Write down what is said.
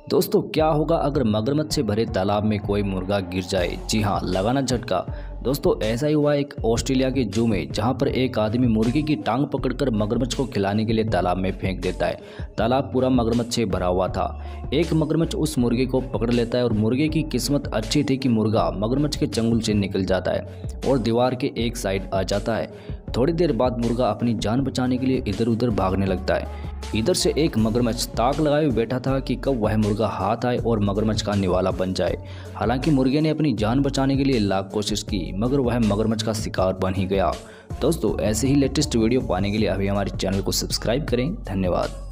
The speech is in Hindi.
दोस्तों क्या होगा अगर मगरमच्छ से भरे तालाब में कोई मुर्गा गिर जाए। जी हाँ, लगाना झटका। दोस्तों ऐसा ही हुआ एक ऑस्ट्रेलिया के जू में, जहां पर एक आदमी मुर्गे की टांग पकड़कर मगरमच्छ को खिलाने के लिए तालाब में फेंक देता है। तालाब पूरा मगरमच्छ से भरा हुआ था। एक मगरमच्छ उस मुर्गे को पकड़ लेता है और मुर्गे की किस्मत अच्छी थी कि मुर्गा मगरमच्छ के चंगुल से निकल जाता है और दीवार के एक साइड आ जाता है। थोड़ी देर बाद मुर्गा अपनी जान बचाने के लिए इधर उधर भागने लगता है। इधर से एक मगरमच्छ ताक लगाए हुए बैठा था कि कब वह मुर्गा हाथ आए और मगरमच्छ का निवाला बन जाए। हालांकि मुर्गे ने अपनी जान बचाने के लिए लाख कोशिश की, मगर वह मगरमच्छ का शिकार बन ही गया। दोस्तों ऐसे ही लेटेस्ट वीडियो पाने के लिए अभी हमारे चैनल को सब्सक्राइब करें। धन्यवाद।